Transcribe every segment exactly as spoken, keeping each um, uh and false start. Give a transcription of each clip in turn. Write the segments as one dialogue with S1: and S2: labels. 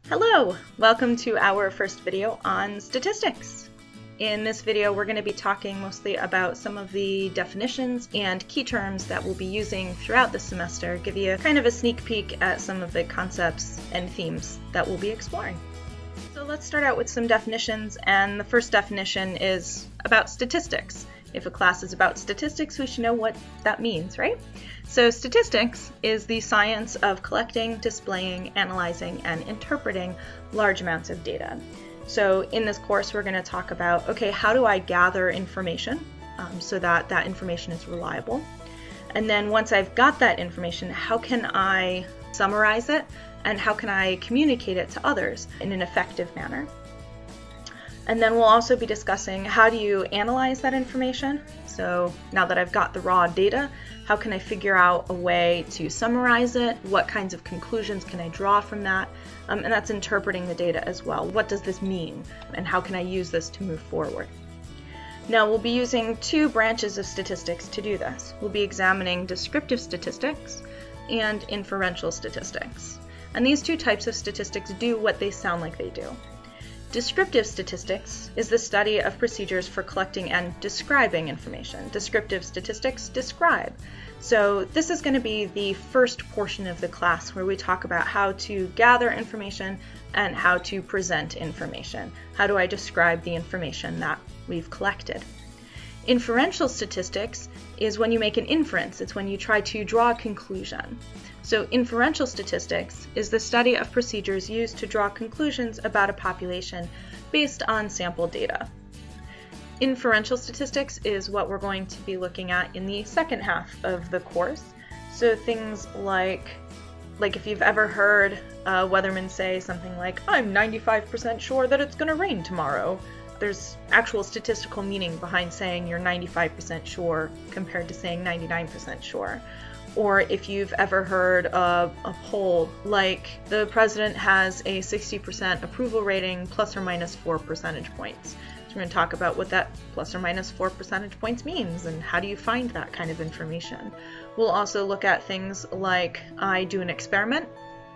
S1: Hello! Welcome to our first video on statistics. In this video we're going to be talking mostly about some of the definitions and key terms that we'll be using throughout the semester, give you kind of a sneak peek at some of the concepts and themes that we'll be exploring. So let's start out with some definitions, and the first definition is about statistics. If a class is about statistics, we should know what that means, right? So statistics is the science of collecting, displaying, analyzing, and interpreting large amounts of data. So in this course, we're going to talk about, okay, how do I gather information um, so that that information is reliable? And then once I've got that information, how can I summarize it? And how can I communicate it to others in an effective manner? And then we'll also be discussing how do you analyze that information. So now that I've got the raw data, how can I figure out a way to summarize it? What kinds of conclusions can I draw from that? Um, and that's interpreting the data as well. What does this mean? And how can I use this to move forward? Now we'll be using two branches of statistics to do this. We'll be examining descriptive statistics and inferential statistics. And these two types of statistics do what they sound like they do. Descriptive statistics is the study of procedures for collecting and describing information. Descriptive statistics describe. So this is going to be the first portion of the class where we talk about how to gather information and how to present information. How do I describe the information that we've collected? Inferential statistics is when you make an inference. It's when you try to draw a conclusion. So inferential statistics is the study of procedures used to draw conclusions about a population based on sample data. Inferential statistics is what we're going to be looking at in the second half of the course. So things like, like if you've ever heard a weatherman say something like, I'm ninety-five percent sure that it's going to rain tomorrow. There's actual statistical meaning behind saying you're ninety-five percent sure compared to saying ninety-nine percent sure. Or if you've ever heard of a poll like the president has a sixty percent approval rating plus or minus four percentage points. So we're going to talk about what that plus or minus four percentage points means and how do you find that kind of information. We'll also look at things like I do an experiment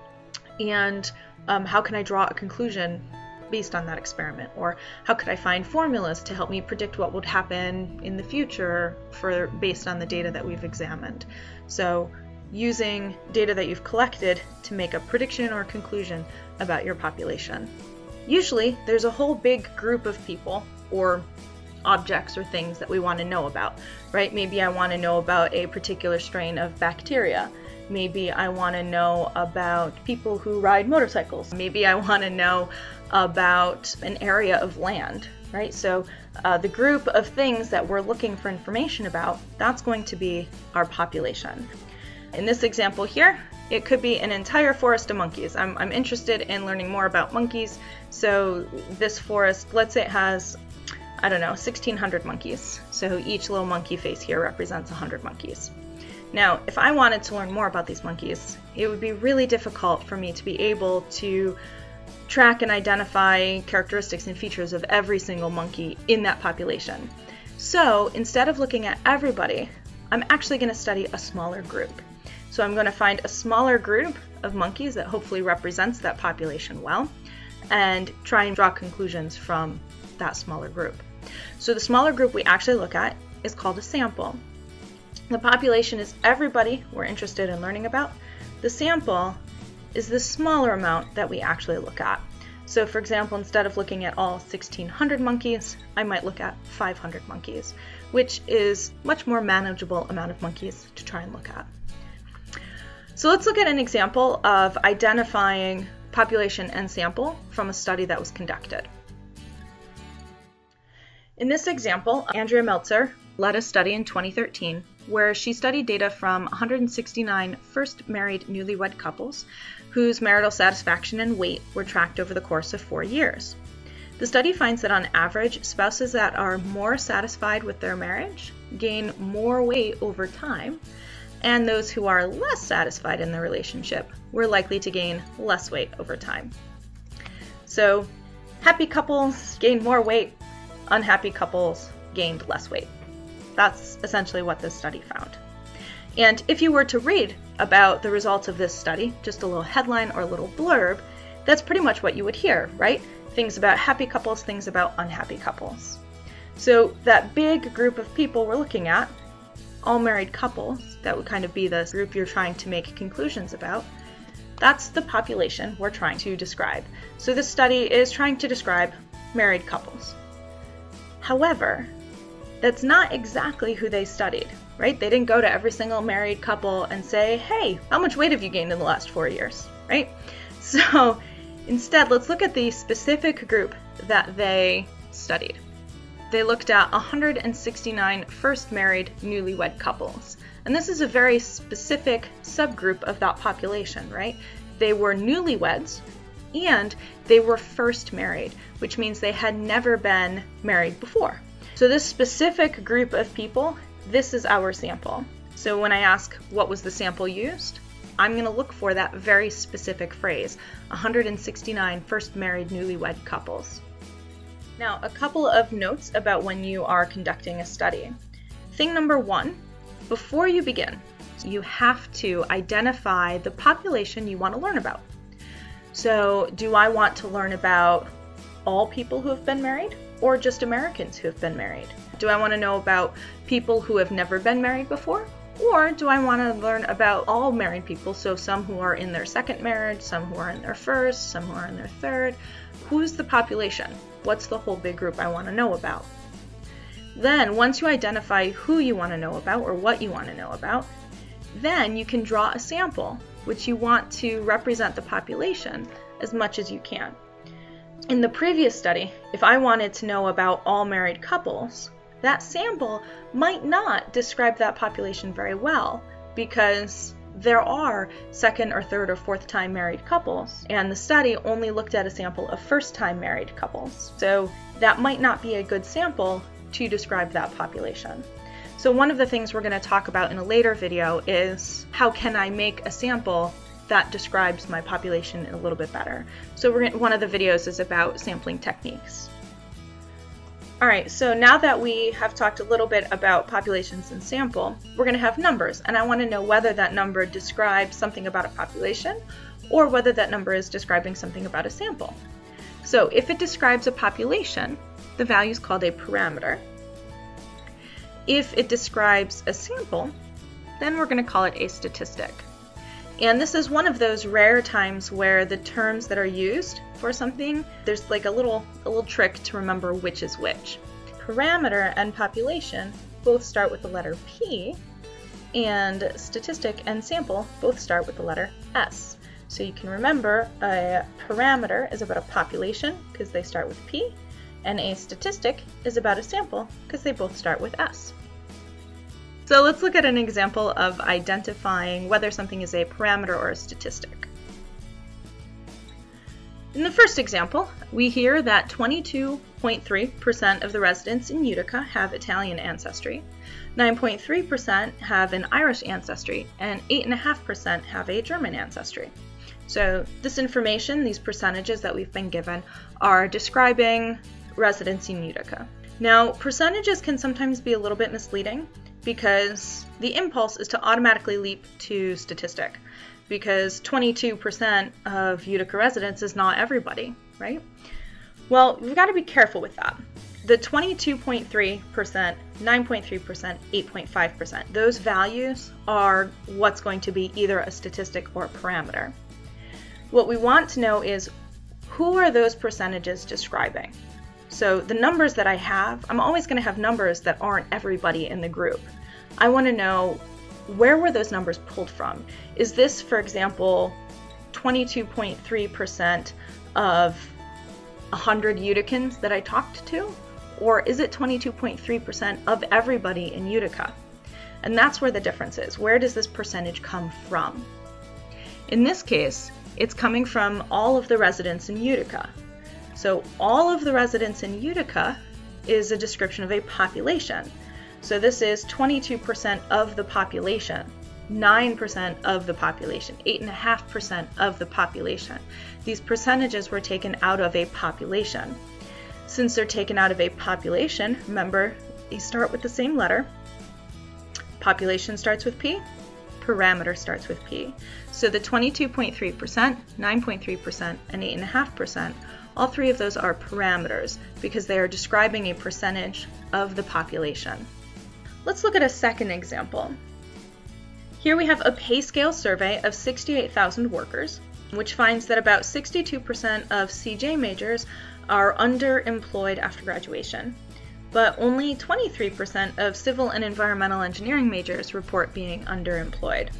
S1: and um, how can I draw a conclusion based on that experiment, or how could I find formulas to help me predict what would happen in the future for based on the data that we've examined. So using data that you've collected to make a prediction or conclusion about your population. Usually there's a whole big group of people or objects or things that we want to know about, right? Maybe I want to know about a particular strain of bacteria. Maybe I want to know about people who ride motorcycles. Maybe I want to know about an area of land, right? So uh, the group of things that we're looking for information about, that's going to be our population. In this example here, it could be an entire forest of monkeys. I'm, I'm interested in learning more about monkeys. So this forest, let's say it has, I don't know, sixteen hundred monkeys. So each little monkey face here represents one hundred monkeys. Now, if I wanted to learn more about these monkeys, it would be really difficult for me to be able to track and identify characteristics and features of every single monkey in that population. So instead of looking at everybody, I'm actually going to study a smaller group. So I'm going to find a smaller group of monkeys that hopefully represents that population well, and try and draw conclusions from that smaller group. So the smaller group we actually look at is called a sample. The population is everybody we're interested in learning about. The sample is the smaller amount that we actually look at. So for example, instead of looking at all sixteen hundred monkeys, I might look at five hundred monkeys, which is much more manageable amount of monkeys to try and look at. So let's look at an example of identifying population and sample from a study that was conducted. In this example, Andrea Meltzer led a study in twenty thirteen where she studied data from one hundred sixty-nine first married newlywed couples whose marital satisfaction and weight were tracked over the course of four years. The study finds that on average, spouses that are more satisfied with their marriage gain more weight over time, and those who are less satisfied in their relationship were likely to gain less weight over time. So happy couples gained more weight, unhappy couples gained less weight. That's essentially what this study found. And if you were to read about the results of this study, just a little headline or a little blurb, that's pretty much what you would hear, right? Things about happy couples, things about unhappy couples. So that big group of people we're looking at, all married couples, that would kind of be the group you're trying to make conclusions about. That's the population we're trying to describe. So this study is trying to describe married couples. However, that's not exactly who they studied, right? They didn't go to every single married couple and say, hey, how much weight have you gained in the last four years, right? So instead, let's look at the specific group that they studied. They looked at one hundred sixty-nine first married newlywed couples. And this is a very specific subgroup of that population, right? They were newlyweds and they were first married, which means they had never been married before. So this specific group of people, this is our sample. So when I ask what was the sample used, I'm going to look for that very specific phrase, one hundred sixty-nine first married newlywed couples. Now, a couple of notes about when you are conducting a study. Thing number one, before you begin, you have to identify the population you want to learn about. So, do I want to learn about all people who have been married or just Americans who have been married? Do I want to know about people who have never been married before? Or do I want to learn about all married people, so some who are in their second marriage, some who are in their first, some who are in their third? Who's the population? What's the whole big group I want to know about? Then, once you identify who you want to know about or what you want to know about, then you can draw a sample which you want to represent the population as much as you can. In the previous study, if I wanted to know about all married couples, that sample might not describe that population very well because there are second or third or fourth time married couples, and the study only looked at a sample of first time married couples. So that might not be a good sample to describe that population. So one of the things we're going to talk about in a later video is how can I make a sample that describes my population a little bit better. So we're gonna, one of the videos is about sampling techniques. Alright, so now that we have talked a little bit about populations and sample, we're going to have numbers, and I want to know whether that number describes something about a population or whether that number is describing something about a sample. So if it describes a population, the value is called a parameter. If it describes a sample, then we're going to call it a statistic. And this is one of those rare times where the terms that are used for something, there's like a little, a little trick to remember which is which. Parameter and population both start with the letter P, and statistic and sample both start with the letter S. So you can remember a parameter is about a population because they start with P, and a statistic is about a sample because they both start with S. So let's look at an example of identifying whether something is a parameter or a statistic. In the first example, we hear that twenty-two point three percent of the residents in Utica have Italian ancestry, nine point three percent have an Irish ancestry, and eight point five percent have a German ancestry. So this information, these percentages that we've been given, are describing residents in Utica. Now, percentages can sometimes be a little bit misleading because the impulse is to automatically leap to statistic, because twenty-two percent of Utica residents is not everybody, right? Well, we've got to be careful with that. The twenty-two point three percent, nine point three percent, eight point five percent, those values are what's going to be either a statistic or a parameter. What we want to know is who are those percentages describing? So the numbers that I have, I'm always going to have numbers that aren't everybody in the group. I want to know where were those numbers pulled from. Is this, for example, twenty-two point three percent of one hundred Uticans that I talked to? Or is it twenty-two point three percent of everybody in Utica? And that's where the difference is. Where does this percentage come from? In this case, it's coming from all of the residents in Utica. So all of the residents in Utica is a description of a population. So this is twenty-two percent of the population, nine percent of the population, eight point five percent of the population. These percentages were taken out of a population. Since they're taken out of a population, remember, they start with the same letter. Population starts with P, parameter starts with P. So the twenty-two point three percent, nine point three percent, and eight point five percent, all three of those are parameters because they are describing a percentage of the population. Let's look at a second example. Here we have a pay scale survey of sixty-eight thousand workers, which finds that about sixty-two percent of C J majors are underemployed after graduation, but only twenty-three percent of civil and environmental engineering majors report being underemployed.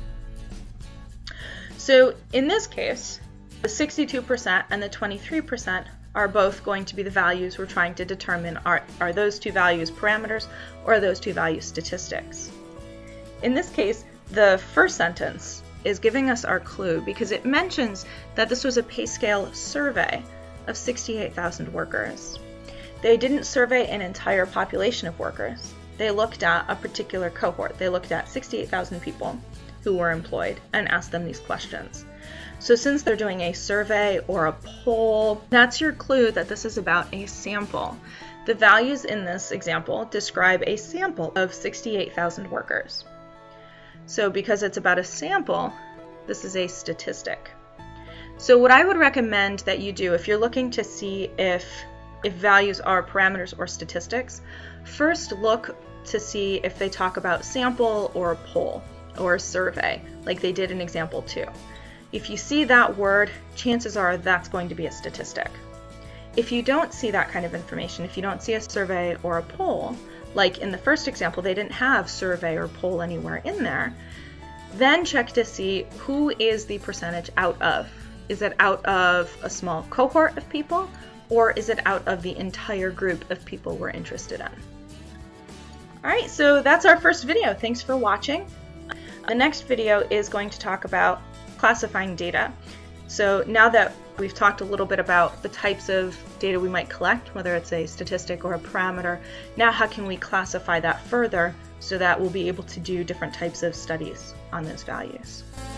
S1: So in this case, the sixty-two percent and the twenty-three percent are both going to be the values we're trying to determine. Are, are those two values parameters, or are those two values statistics? In this case, the first sentence is giving us our clue because it mentions that this was a pay scale survey of sixty-eight thousand workers. They didn't survey an entire population of workers. They looked at a particular cohort. They looked at sixty-eight thousand people who were employed and asked them these questions. So since they're doing a survey or a poll, that's your clue that this is about a sample. The values in this example describe a sample of sixty-eight thousand workers. So because it's about a sample, this is a statistic. So what I would recommend that you do if you're looking to see if, if values are parameters or statistics, first look to see if they talk about sample or a poll or a survey, like they did in example two. If you see that word, chances are that's going to be a statistic. If you don't see that kind of information, if you don't see a survey or a poll, like in the first example, they didn't have survey or poll anywhere in there, then check to see who is the percentage out of. Is it out of a small cohort of people, or is it out of the entire group of people we're interested in? All right, so that's our first video. Thanks for watching. The next video is going to talk about classifying data. So now that we've talked a little bit about the types of data we might collect, whether it's a statistic or a parameter, now how can we classify that further so that we'll be able to do different types of studies on those values?